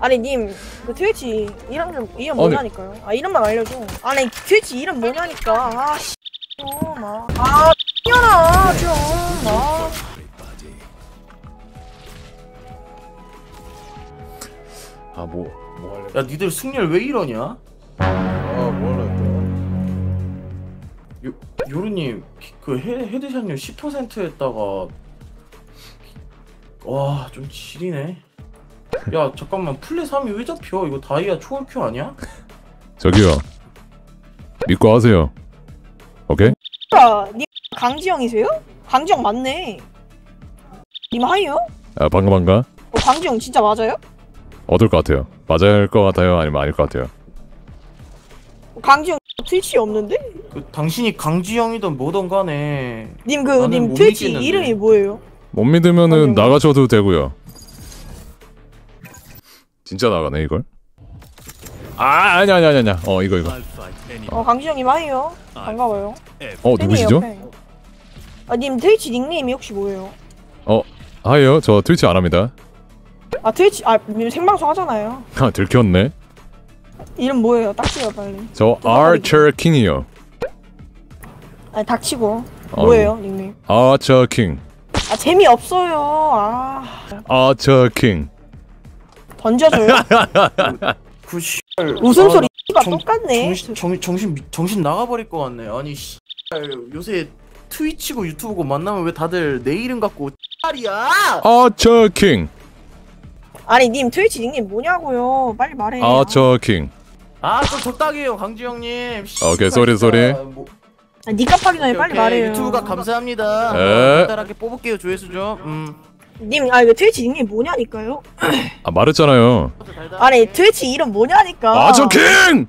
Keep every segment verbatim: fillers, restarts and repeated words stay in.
아니 님 그 트위치 이름 좀 이름 뭐냐니까요. 아 이름만 알려줘. 아니 트위치 이름 뭐냐니까. 아씨 아, 아 X년아 좀 아. 아 뭐 뭐 할래? 야 니들 승률 왜 이러냐? 아뭐 할래 또? 요 요루님 그 헤, 헤드샷률 십 퍼센트 했다가 와 좀 지리네. 야 잠깐만 플레 삼이 왜 잡혀? 이거 다이아 초월 큐 아니야? 저기요. 믿고 하세요. 오케이? 아, 님 강지영이세요? 강지영 맞네. 님 하이요? 아 반가 반가. 어, 강지영 진짜 맞아요? 어떨 것 같아요? 맞아야 할 것 같아요? 아니면 아닐 것 같아요? 강지영 트위치 없는데? 그 당신이 강지영이든 뭐든 간에 님 그 나는 님 못 트위치 믿겠는데. 이름이 뭐예요? 못 믿으면은 아니요. 나가셔도 되고요. 진짜 나가네 이걸? 아 아니 아니 아니 아니야. 어 이거 이거. 어 강지영님 하이요. 반가워요. 어 누구시죠? 팬이에요, 팬. 아 님 트위치 닉네임이 혹시 뭐예요? 어 하이요. 저 트위치 안 합니다. 아 트위치 아님 생방송 하잖아요. 아 들켰네. 이름 뭐예요? 딱지요 빨리. 저 아처 킹이요. 아니 닥치고 어, 뭐예요 닉네임? 아처 킹. 아 재미없어요. 아 아처 킹. 던져줘요? 그 씨. 웃음소리 아, 가 똑같네. 정신 정신 정신, 미- 정신 나가버릴 것 같네. 아니 씨. 요새 트위치고 유튜브고 만나면 왜 다들 내 이름 갖고 X이야? 아처 킹. 아니 님 트위치 닉네임 뭐냐고요? 빨리 말해. 아처 킹. 아좀 적당히 해요 강지영님. 오케이, 쏘리, 쏘리. 뭐, 아, 니값 하기 전에 오케이, 빨리 오케이. 말해요. 유튜브가 감사합니다. 에. 간단하게 뽑을게요 조회수 좀. 음. 님, 아 이거 트위치 닉네임 뭐냐니까요? 아 말했잖아요. 아니 트위치 이름 뭐냐니까. 아처 킹.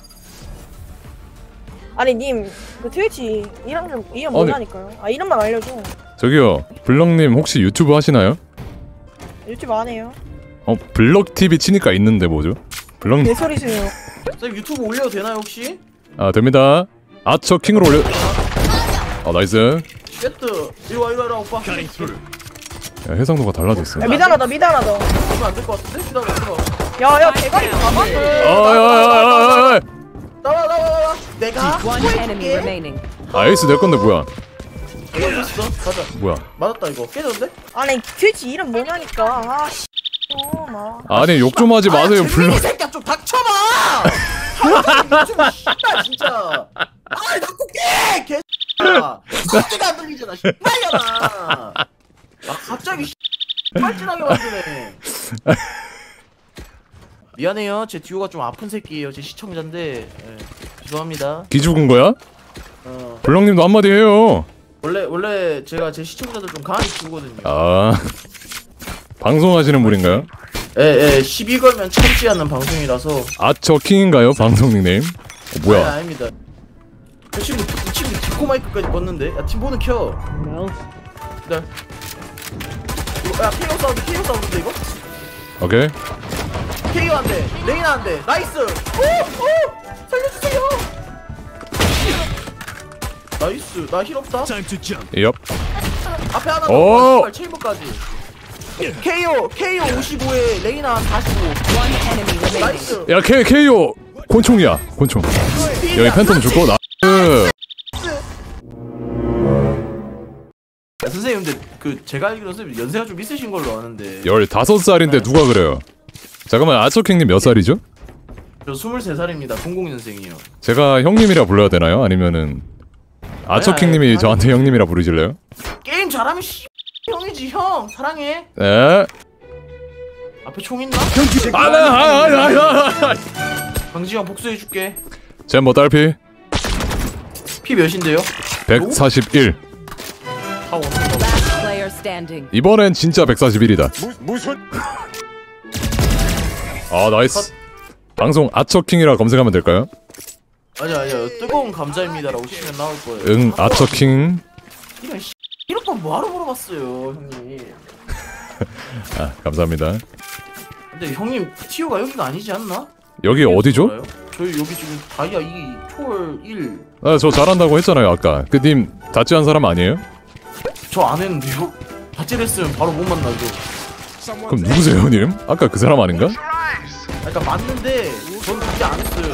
아니 님, 그 트위치 이름 좀 이름 아니. 뭐냐니까요? 아 이름만 알려줘. 저기요. 블럭님 혹시 유튜브 하시나요? 유튜브 안 해요. 어 블럭 티비 치니까 있는데 뭐죠? 블럭님. 내 소리세요. 쌤 유튜브 올려도 되나요 혹시? 아 됩니다. 아처 킹으로 올려. 아 나이스. 쉐트 이리 와 이리 와라 오빠. 야, 해상도가 달라졌어. 야 미단하다 미단하다. 이거 안될 것 같은데? 기다려 기다려. 야야 대가리 가봤어. 아야야야야야. 나와 나와 나와. 내가 One enemy remaining. 아 에이스 내 건데 뭐야? 깨졌어. 가자. 뭐야? 맞았다 이거. 깨졌는데? 아니 트위치 이름 뭐냐니까. 아씨. 어, 나. 아니 욕 좀 하지 마세요. 블럭. 이 새끼야 좀 닥쳐봐. 좀 씨발 진짜. 아이 자꾸 깨 개. 소리가 안 들리잖아. 씨발려나. 아 갑자기 빨진하게 만드네. 미안해요. 제 듀오가 좀 아픈 새끼예요. 제 시청자인데 예, 죄송합니다. 기 죽은 거야? 어, 블럭님도 한마디 해요. 원래 원래 제가 제 시청자들 좀 강하게 키우거든요. 아 방송하시는 분인가요? 예예 시비 걸면 참지 않는 방송이라서. 아처 킹인가요? 방송 닉네임? 어, 아니, 뭐야? 아닙니다. 이 친구 이 친구 디코 마이크까지 껐는데. 야 팀보는 켜. 기다려. 이거 야 케이오 사운드 케이오 사운드인데 이거? 오케이. 케이오 한 대, 레이나 한 대, 나이스! 오! 오! 살려주세요! 나이스, 나 힐 없다? 엽. 앞에 하나 오! 더, 체인버까지. 케이오, 케이오 오십오에 레이나 사십오. One enemy remaining. 나이스! 야 K 케이오 곤충이야. 곤충. 여기 팬텀 죽고 나이스. 야, 선생님 근데 그 제가 알기로 선생님 연세가 좀 있으신 걸로 아는데 열다섯 살인데 누가 그래요? 잠깐만 아처 킹님 몇 살이죠? 저 스물세 살입니다. 공공년생이요. 제가 형님이라 불러야 되나요? 아니면은 아처 아니, 킹님이 아니, 저한테 형님이라 부르실래요? 게임 잘하면 씨 형이지 형! 사랑해! 네. 앞에 총 있나? 아나 아나 아나. 강지영 복수해줄게. 젠뭐 딸피 피 몇인데요? 백사십일. 다 원투 Last player standing. 이번엔 진짜 백사십일이다. 무슨? 아 나이스. 방송 아처 킹이라 검색하면 될까요? 아니야 아니야 뜨거운 감자입니다라고 치면 나올 거예요. 응 아처 킹. 이런 씨 이런 거 뭐하러 물어봤어요 형님. 아 감사합니다. 근데 형님 티오가 여기가 아니지 않나? 여기 어디죠? 알아요? 저희 여기 지금 다이아 이, 초월 일. 아 저 잘한다고 했잖아요 아까. 그 님 다찌한 사람 아니에요? 저 안 했는데요? 다찌를 했으면 바로 못 만나죠. 그럼 누구세요 님? 아까 그 사람 아닌가? 그러니까 맞는데 전 그렇게 안 했어요.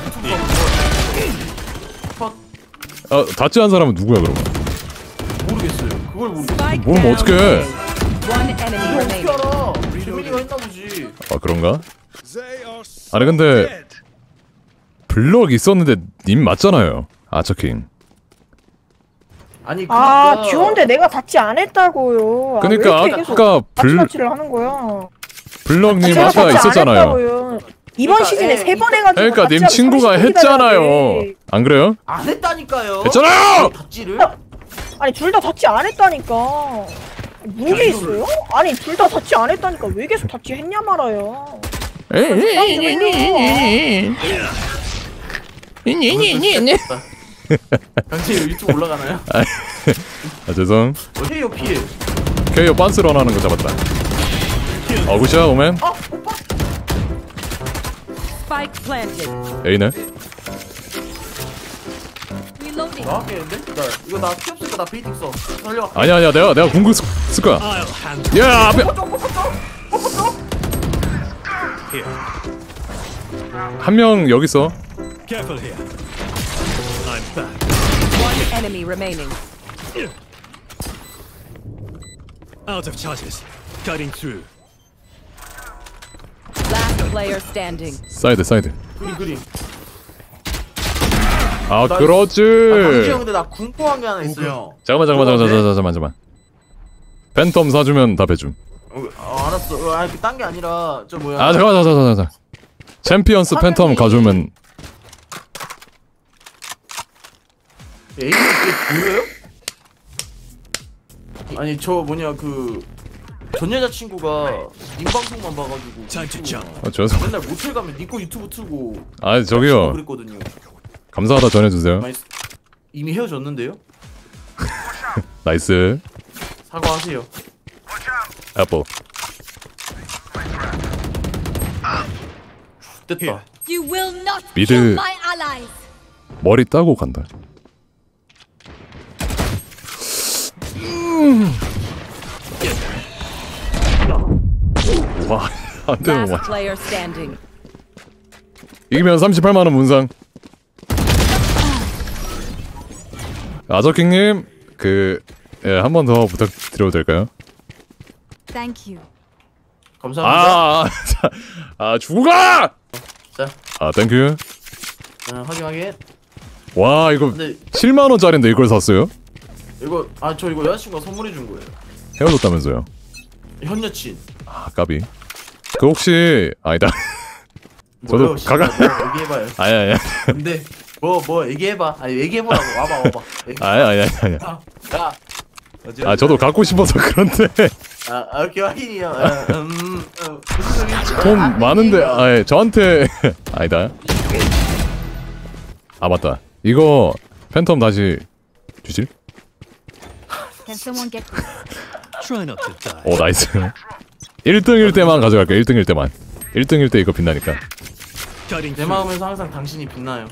컷. 아 닿지 않은 사람은 누구야 그럼? 모르겠어요. 그걸 모르겠어. Spike 모르면 down 어떡해. A. One enemy 이거 어떻게 remaining. 알아? 재민이가 했나 보지. 아 그런가? 아니 근데 블럭 있었는데 님 맞잖아요. 아처킹. 아니 아 그러니까 듀오인데 내가 닿지 않았다고요. 그러니까 아, 왜 이렇게 계속 아까 블 마치마치를 하는 거야. 블럭님 제가 아까 닿지 있었잖아요. 않았다고요. 이번 그러니까, 시즌에 에, 세 번 해가지고 그러니까 님 같이 친구가 하면 삼십 했잖아요. 기다렸는데. 안 그래요? 안 했다니까요. 했잖아요. 닥지를. 아니 둘 다 닿지 않았다니까. 문제 있어요? 아니 둘 다 닿지 않았다니까 왜 계속 닿지 했냐 말아요. 당신 유튜브 올라가나요? 아 죄송. 어, 헤이오 피해. 케이오 빤스런 하는 거 잡았다. 어 굿이야 오맨. Spike planted. A네. Reloading. 나왔겠는데? 나 이거 나 피 없으니까 나 베이팅 써. 살려. 아니야 아니야 내가 내가 공격 쓸, 쓸 거야. 야 앞에 한 명 여기 있어. Careful here. I'm back. One enemy remaining. Out of charges. Cutting through. Last player standing. 사이드 사이드. 그림 그림. 아 나- 그렇지. 아, 강지 형 근데 나 궁금한 게 하나 있어요. 잠깐만 잠깐만 잠깐만 잠깐만 잠깐만 잠깐만. 팬텀 사주면 다 배줌. 어, 어, 알았어. 어, 아니 딴 게 아니라 저 뭐야? 아 잠깐만 잠깐만 잠깐만. 챔피언스 팬텀 화면이- 가주면 에이이 이게 보여요? 아니 저 뭐냐 그 전 여자친구가 님 방송만 봐가지고 Time to jump. 아 죄송. 맨날 모텔 가면 니꺼 유튜브 틀고 아 저기요 그랬거든요. 감사하다 전해주세요. 많이 쓰- 이미 헤어졌는데요? 나이스. 사과하세요. 애플. 됐다. You will not 미드- kill my allies. 머리 따고 간다. 음. 와, 안 되는 Last 와. player standing. 이기면 삼십팔만 원 문상. 아저킹님, 그, 예, 한 번 더 부탁드려도 될까요? Thank you. 감사합니다. 아, 자, 아, 죽어! 자, 아, 땡큐. 어, 확인 확인. 와, 이거 근데 칠만 원짜리인데 이걸 샀어요? 이거 아 저 이거 여자친구가 선물해 준 거예요. 헤어졌다면서요? 현 여친. 아, 까비. 그 혹시, 아니다. 저도 뭐요? 가가- 씨발, 뭐 얘기해봐요. 아니, 아니, 근데 뭐 뭐 얘기해봐. 아니 얘기해보라고. 와봐 와봐. 얘기- 아니, 아니, 아니, 아니. 아, 야. 어찌- 아, 저도 갖고 싶어서 그런데. 아, 아 오케이 확인이요. 아, 음, 어, 무슨 소리지? 돈 아, 많은데, 확인이요. 아, 예, 저한테. 아니다. 아, 맞다. 이거, 팬텀 다시 주실? Can someone get this? Try not to die. 오, 나이스. 일 등일 때만 가져갈게요, 일 등일 때만. 일 등일 때 이거 빛나니까. Cutting 내 through. 마음에서 항상 당신이 빛나요.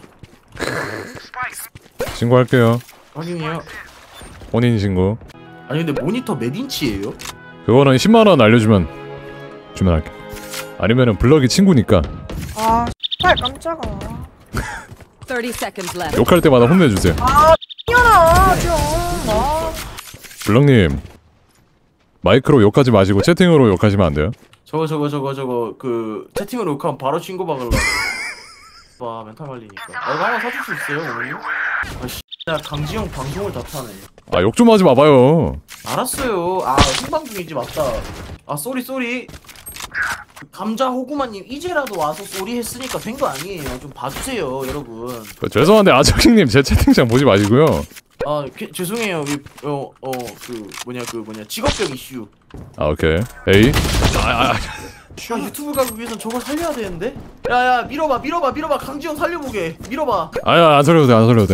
신고할게요. 확인이요. 혼인 신고. 아니 근데 모니터 몇 인치예요? 그거는 십만 원 알려주면, 주면 할게. 아니면은 블럭이 친구니까, 아 X발 깜짝아. thirty seconds left. 욕할 때마다 혼내주세요. 아 X년아 좀. 아. 블럭님, 마이크로 욕하지 마시고 채팅으로 욕하시면 안 돼요? 저거 저거 저거 저거 그 채팅으로 욕하면 바로 신고 박으려고. 와 멘탈 말리니까. 아, 이거 하나 사줄 수 있어요 어머니? 아 씨, 나 강지영 방송을 다 타네. 아, 욕 좀 하지 마봐요. 알았어요. 아 생방송이지 맞다. 아 쏘리 쏘리. 감자 호구마님 이제라도 와서 쏘리 했으니까 된 거 아니에요. 좀 봐주세요 여러분. 그, 죄송한데, 아저킹님 제 채팅창 보지 마시고요. 아 게, 죄송해요. 어어 그 뭐냐 그 뭐냐 직업병 이슈. 아, 오케이. 에이. 아, 아, 아. 야 유튜브 가기 위해선 저걸 살려야 되는데? 야야 밀어봐 밀어봐 밀어봐 강지영 살려보게 밀어봐. 아야, 안 살려도 돼, 안 살려도 돼.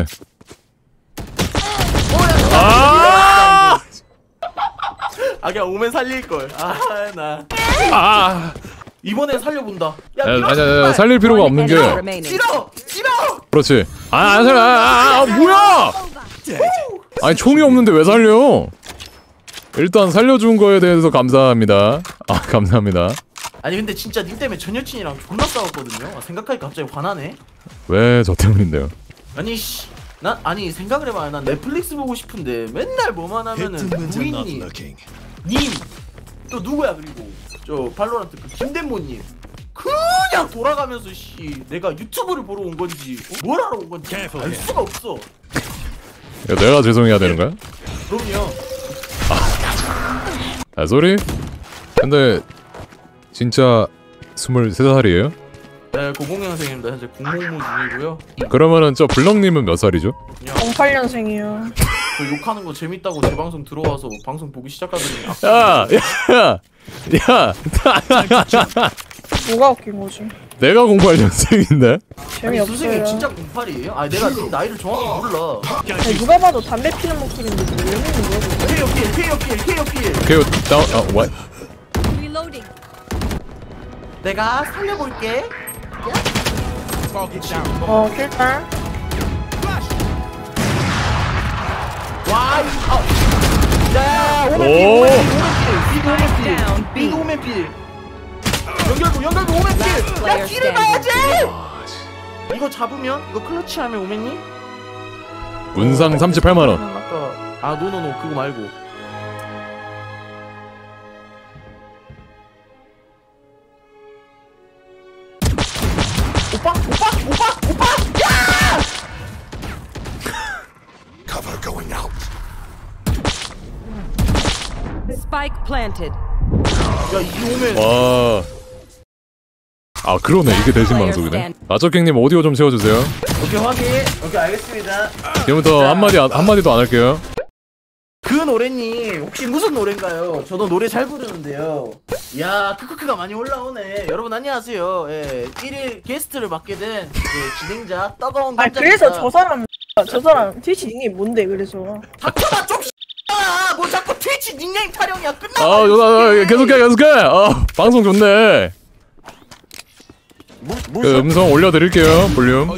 아! 아 그냥 오면 살릴걸. 아나 아! 이번엔 살려본다. 야 야, 밀어. 아니, 아니, 아니, 살릴 필요가 One 없는 enemy 게. remaining. 밀어 밀어. 그렇지. 아, 안 살려. 아, 아, 아, 뭐야! 아니, 총이 없는데 왜 살려? 일단 살려준 거에 대해서 감사합니다. 아, 감사합니다. 아니 근데 진짜 님 때문에 전 여친이랑 존나 싸웠거든요. 아, 생각하니까 갑자기 화나네. 왜 저 때문인데요? 아니 씨, 난 아니 생각을 해봐요. 난 넷플릭스 보고 싶은데 맨날 뭐만 하면은 Victims are not 부인님, looking. 님, 또 누구야 그리고 저 발로란트 그 김대모님 그냥 돌아가면서 씨 내가 유튜브를 보러 온 건지 어, 뭘 하러 온 건지 알 수가 없어. 이거 내가 죄송해야 되는 거야? 그럼요. 아 소리? 근데 진짜 스물세 살이에요? 네, 공공년생입니다. 현재 공공무 중이고요. 그러면은 저 블럭님은 몇 살이죠? 공팔 년생이요. 그 욕하는 거 재밌다고 제 방송 들어와서 방송 보기 시작하더니 야! 야! 야! 뭐가 웃긴 거지? 내가 공팔 년생인데? 아니 선생님 재미없어요. 진짜 공팔이에요? 아니 내가 네 나이를 정확히 몰라. 아니, 누가 봐도 담배 피는 목소리인데 왜 이러는 거야? 케이오 필, 케이오 필, 케이오 필. 오케이 다운 아 what? Reloading. 내가 살려볼게. 어, 킬딸. 와, 이, 아, 야, 오멘 필, 오. 오멘 필, 오멘 필, Down 비드 B. 오멘 필. 연결부, 연결부 오멘 필. 야, player 길을 봐야지. standing. 이거 잡으면 이거 클러치하면 오멘님? 문상 삼십팔만 원. 아까 아 노노노 그거 말고. 오빠, 오빠, 오빠, 오빠. 야! Cover going out. Spike planted. 야, 이 오멘. 와. 아 그러네 이게 대신 방송이네. 아저킹님 오디오 좀 채워주세요. 오케이 확인. 오케이 알겠습니다. 지금부터 한마디 안- 한마디도 안 할게요. 그 노래님 혹시 무슨 노래인가요? 저도 노래 잘 부르는데요. 이야 크크크가 많이 올라오네. 여러분 안녕하세요. 예, 일 일 게스트를 맡게 된 예, 진행자 뜨거운 아, 감자입니다. 그래서 저 사람, 저 사람 트위치 닉네임 뭔데, 그래서. 닥쳐봐 좀 아, 뭐 자꾸 트위치 닉네임 타령이야. 아 끝나봐. 아, 계속해 계속해. 아 방송 좋네. 뭐, 뭐 그 음성 올려드릴게요 볼륨.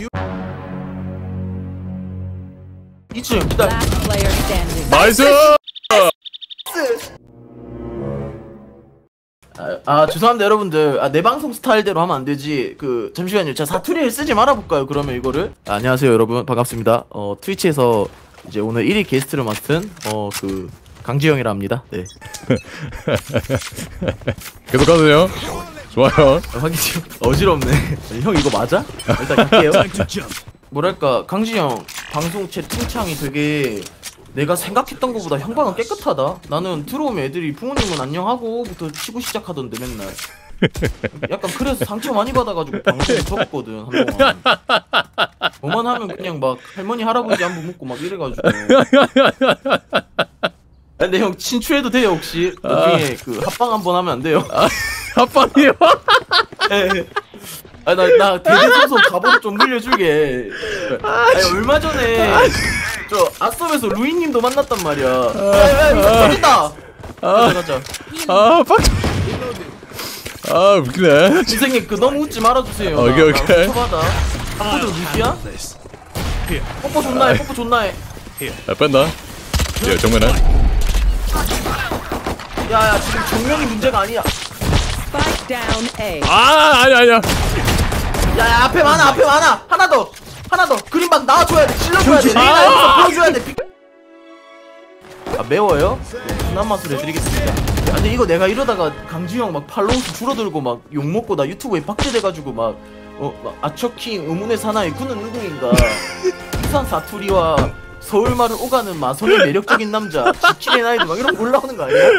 이층 기다려. Last player standing. 나이스. 아, 아 죄송합니다 여러분들. 아, 내 방송 스타일대로 하면 안 되지. 그 잠시만요. 자 사투리를 쓰지 말아 볼까요? 그러면 이거를. 아, 안녕하세요 여러분 반갑습니다. 어 트위치에서 이제 오늘 일 위 게스트를 맡은 어 그 강지영이라 합니다. 네. 계속하세요. 좋아요. 아, 확인 좀 어지럽네. 형 이거 맞아? 일단 갈게요. Time to jump. 뭐랄까 강지영 방송 채팅창이 되게 내가 생각했던 것보다 형방은 깨끗하다. 나는 들어오면 애들이 부모님은 안녕하고부터 치고 시작하던데 맨날. 약간 그래서 상처 많이 받아가지고 방송에 접었거든 한동안. 뭐만 하면 그냥 막 할머니 할아버지 안부 묻고 막 이래가지고. 근데 형 친추해도 돼요 혹시? 나중에 그 합방 한번 하면 안 돼요? 합방이요. 예. 아, 나, 나 대대소속 가보로 좀 물려주게. 아니, 얼마 전에 저 아섭에서 루이님도 만났단 말이야. 야, 야, 이거 터진다. 가자, 가자. 아 빡쳐. 아 웃기네. 선생님, 그 너무 웃지 말아주세요. 오케이, 나, 오케이. 나 쳐받아. 뽀뽀 루시야? This. 뽀뽀 존나해, 뽀뽀 존나해. 야 뺀다. 예 정면에. 야, 야, 지금 정면이 문제가 아니야. Spike down A. 아 아니 아니야. 야, 야, 앞에 많아, 앞에 많아. 하나 더, 하나 더. 그림방 나와줘야 돼, 질러줘야 돼. 내가 여기서 보여줘야 돼. 아, 매워요? 순한 맛으로 해드리겠습니다. 아, 근데 이거 내가 이러다가 강지영 막 팔로우 수 줄어들고 막 욕먹고 나 유튜브에 박제돼가지고 막 어, 막 아처킹 의문의 사나이 그는 누구인가. 부산 사투리와 서울말을 오가는 마성의 매력적인 남자 지킬의 나이도 막 이런 거 올라오는 거 아니야?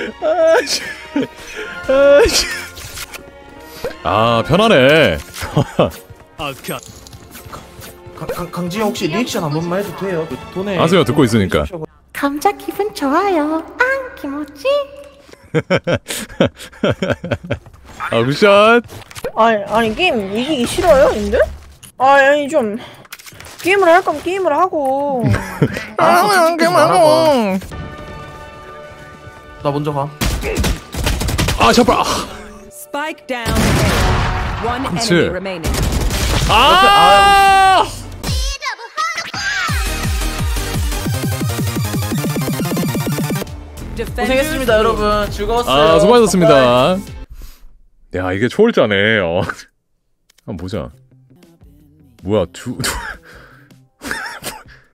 아 편하네. I'll cut. 강, 강, 강지영 혹시 리액션 한 번만 해도 돼요? 그 돈에 하세요 듣고 있으니까. 감자 기분 좋아요. 앙 김오지. 아 굿샷. 아니, 아니, 게임 이기기 싫어요, 님들? 아니, 아니, 좀. 게임을 할 거면 게임을 하고. 알았어 찝찝대지 말아봐. 나 먼저 가. 아 샷발. Spike down A. One 그치. enemy remaining. 아. Defenders 고생했습니다 win. 여러분. 즐거웠어요. 아 수고하셨습니다. 야 이게 초월자네. 어. 한번 보자. 뭐야 두... 두...